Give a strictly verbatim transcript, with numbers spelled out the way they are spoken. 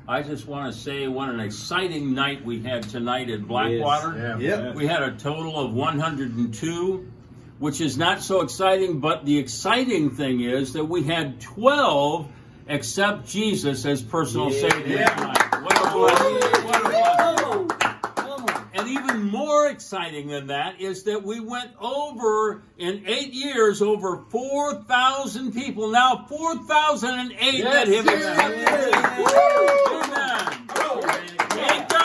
I just want to say what an exciting night we had tonight at Blackwater. Yes. Yeah. Yep. We had a total of one hundred two, which is not so exciting, but the exciting thing is that we had twelve accept Jesus as personal Yeah. Savior Yeah. tonight. What a blessing. What a blessing. And even more exciting than that is that we went over, in eight years, over four thousand people. Now, four thousand eight Yes. that have accepted. Yeah. Amen. Ain't